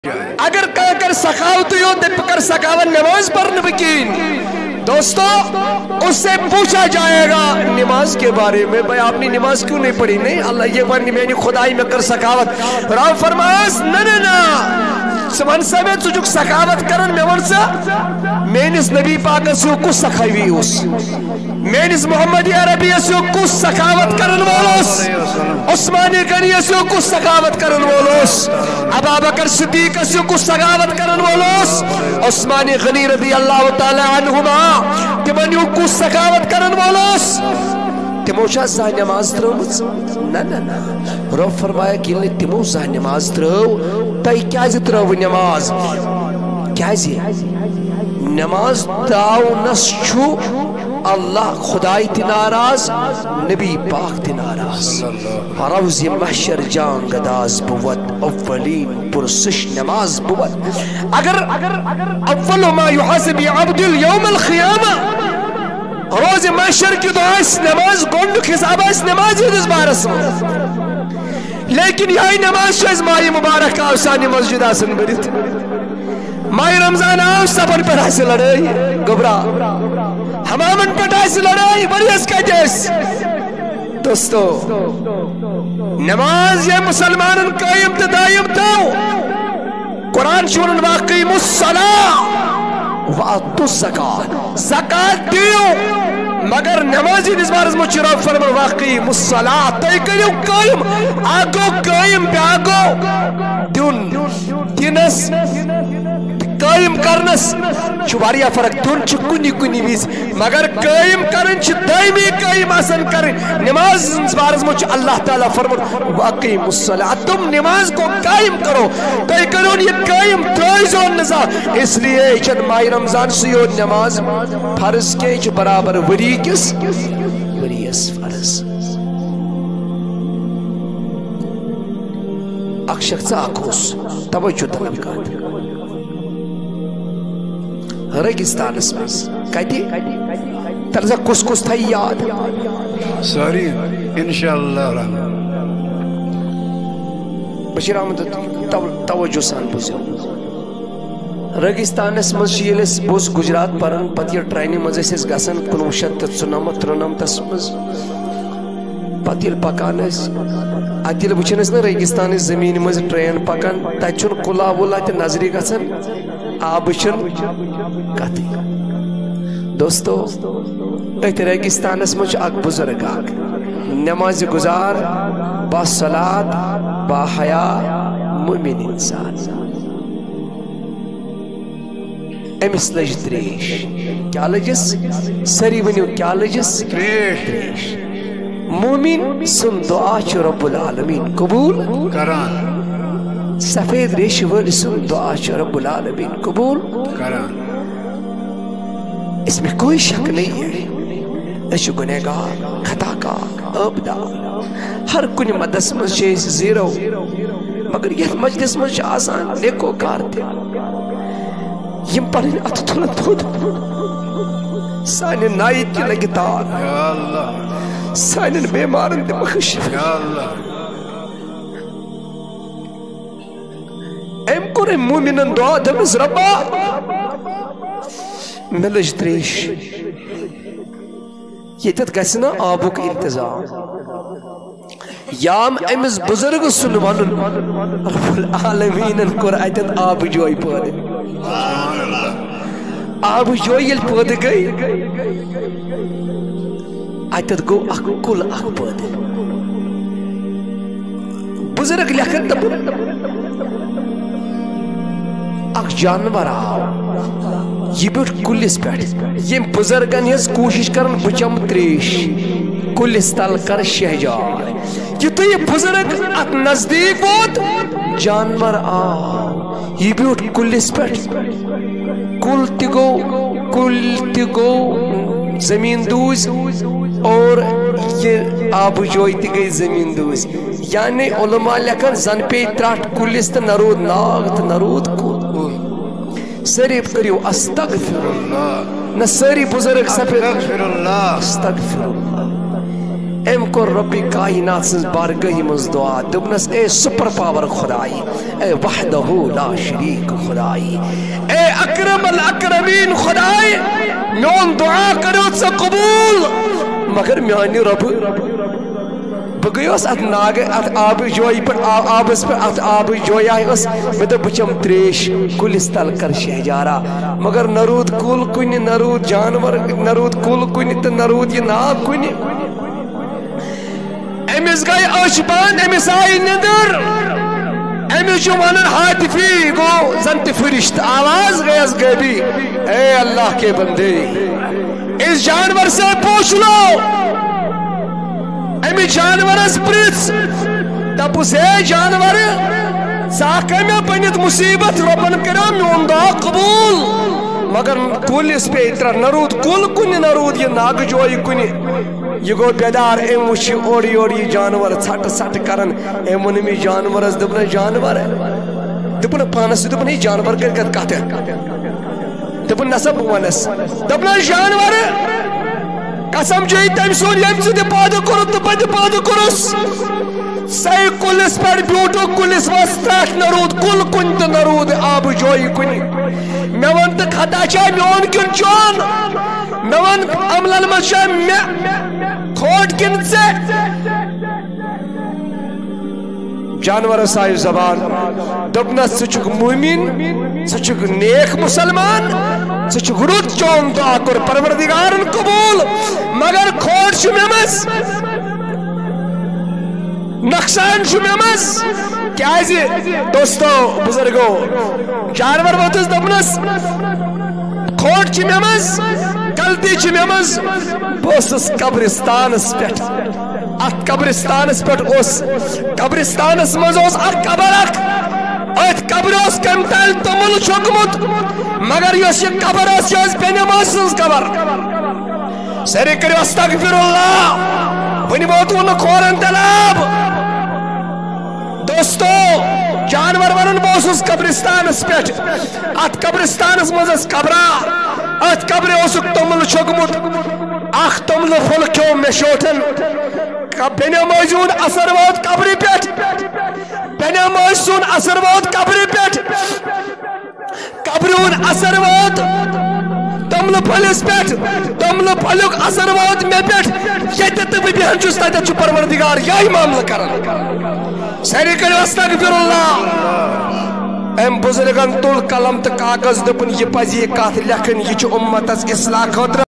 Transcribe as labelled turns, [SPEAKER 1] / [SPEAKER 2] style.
[SPEAKER 1] اگر کر سخاوت ہو تو کر سخاوت نماز پڑھنے بکین دوستو اس سے پوچھا جائے گا نماز کے بارے میں بھائی آپ نے نماز کیوں نہیں پڑھی نہیں اللہ یہ ورنی میں نے خدائی میں کر سخاوت رب فرماس نا سمن سمیت سجک سخاوت کرن میں ورسا مینس نبی پاک سو کس سخاوی اس مینس محمد عربی سو کس سخاوت کرن والوس عثمانی غنی سو کس سخاوت کرن والوس ابا بکر صدیق سو کس سخاوت کرن والوس عثمانی غنی رضی اللہ تعالی عنہما تمن یو کس سخاوت کرن والوس تمو شاہ زہ نماز ترمز نا رب فرمایا کہ تمو زہ نماز ترو تائی کیازِ ترو نماز کیازِ نماز تاؤنس چھو اللہ خدای تی ناراض نبی پاک تی ناراض روز محشر جان گداز بود اولین پرسش نماز بود اگر اول ما يحاسب عبد اليوم الخیامہ روز محشر کی تو اس نماز گونڈ حساب اس نماز اس بارس لیکن یہی نماز شاز مائی مبارک آسانی مسجد آسن برید مائی رمضان آو سفر پر حاصل لڑائی گبرا ہمامن پر حاصل لڑائی بڑی اس کا جیس دوستو نماز یہ مسلمان قائم تدائم تو قرآن شورن واقعی الصلاة وَأَتُّ الزَّكَاةَ زکاة دیو مگر نمازی نزبارز مچرا فرمان واقعی الصلاة تی کریو قائم آگو قائم پہ آگو دیون دینس قائم کرنس چواریا فرق دون چھ کنی ویز مگر قائم کرن چھ دائمی قائم آسن کرن نماز بارز مجھ اللہ تعالیٰ فرمت واقعیم الصلاة تم نماز کو قائم کرو تی کرون یہ قائم تائزون نظام اس لیے چند ماہ رمضان سیو نماز فرض کے چھ برابر وری کس وری اس فرض اک شخص آکوس توجہ طلبکات ریگستان اسمز کہتی ترزا کس تھا یاد
[SPEAKER 2] ساری انشاءاللہ رحمت
[SPEAKER 1] بشیر احمد توجہ سان بوزیو ریگستان اسمز شیلس بوز گجرات پران پت یہ ٹرینی مزے سے گسن 1993 اسمز پت یہ پکان اس اتیل بچنس نا ریگستان زمین مز ٹرین پکان تچن کلا ولا تی نظری گسن آبشن کتی دوستو ایت ریگستان اس مجھ اک بزرگ آگ نماز گزار با صلاة با حیا مومن انسان امس لج تریش کیا لجس سری ونیو کیا لجس تریش مومن سن دعا چھ رب العالمین قبول
[SPEAKER 2] کران
[SPEAKER 1] سفید ریش ولی سن دعا چھ رب العالمین قبول
[SPEAKER 2] کران
[SPEAKER 1] اس میں کوئی شک نہیں ہے اشو گنہگار خطا کا ابدا ہر کن مدس میں شیز زیرو مگر یہ مجلس میں آسان نیکو کار تھے یم پرین اتتولت بود سائنن نائید کی لگتار
[SPEAKER 2] یا اللہ
[SPEAKER 1] سائنن بیمارن دے مخشف
[SPEAKER 2] یا اللہ
[SPEAKER 1] ایم کرے مومنن دعا دمز ربا ملج تریش یہ تت گسنا آبک انتظام یام امز بزرگ سنوانن رب العالمین کر ایتت آب جوئی پودے آب جوئی یل پودے گئی ایتت گو اکل اک پودے بزرگ لکھن تب اک جانور آو یہ بیٹ کلس پیٹ یہ بزرگن ہز کوشش کرن بچم تریش کلس تل کر شہجار یہ تو یہ بزرگ ات نزدیک بود جانور آو یہ بیٹ کلس پیٹ کل تگو زمین دوز اور یہ آب جوئی تی گئی زمین دوز یعنی علماء لکن زن پی تراٹ کلس تا نرود ناغ تا نرود کل سریب کریو استغفر اللہ نہ سری بزرگ سفر
[SPEAKER 2] استغفر اللہ
[SPEAKER 1] استغفر اللہ ام کو رب کائنات سن بارگاہ مز دعا دبنس اے سپر پاور خدائی اے وحدہ لا شریک خدائی اے اکرم الاکرمین خدائی میون دعا کرو ژٕ قبول مگر میانی رب بہ گیوس ات ناگ ات آب جوئی پر آبس پر ات آب جوئی آئی اس میں تو بچم تریش کلس تل کر شہجارا مگر نرود کل کنی نرود جانور نرود کل کنی تو نرود یہ ناب کنی امس گئی اشبان امس آئی ندر امس جو ونن حاطفی گو زنت فرشت آواز گیس گبی اے اللہ کے بندے اس جانور سے پوچھ لو امی جانور اس پریس دپوس اے جانور ساکہ میں پنیت مصیبت ربن کرام میون دعا قبول مگر کل اس پہ اترا نرود کل کنی نرود یہ ناگ جوئی کنی یہ گو بیدار ایم وشی اوڑی اوڑی جانور چھٹ چھٹ کرن ایم ونمی جانور اس دبنا جانور ہے دبنا پانس دبنا جانور کر کہتے دبنا نصب ونس دبنا جانور قسم جائی تم سون یم سے پاد کرو تو بد پاد کرس سی کلس پر بیوٹو کلس وستاک نرود کل کن تو نرود آب جوئی کنی میں ون تو خطا چاہ میون کن چون میں ون عملن من چاہ میں کھوٹ کن سے جانور سائی زبان دبنا سچک مومن سچک نیک مسلمان سچک رود چون دعا کر پروردگارن قبول مگر کھوٹ شمیمس نقصان شمیمس کیا ہے دوستو بزرگو جانور واتس دبنس کھوٹ شمیمس غلطی شمیمس بوسس قبرستانس پیٹ ات قبرستانس پیٹ اس قبرستانس مزوس ات قبر اک ات قبر اس کم تل تمل چھکمت مگر یس یہ قبر اس یس بینماز سنز قبر سری کریو استغفر اللہ ونی ووتو نہ کھورن تلاب دوستو جانور ونن بوسس قبرستانس پیٹ ات قبرستانس مزس قبرا ات قبر اسک تمل چھکمت اخ تمل پھل کھو مے شوٹن بینمازون اثر وات قبری پیٹ بینمازون اثر وات قبری پیٹ قبرون اثر وات تمل پھلس پیٹ تمل پھلک اثر وات میں پیٹ یہ تب بیان چس تت چھ پروردگار یہی معاملہ کرن سری کرو استغفر اللہ ام بزرگن تل قلم تو کاغذ دپن یہ پزی کات لکھن یہ چھ امتس اصلاح خاطر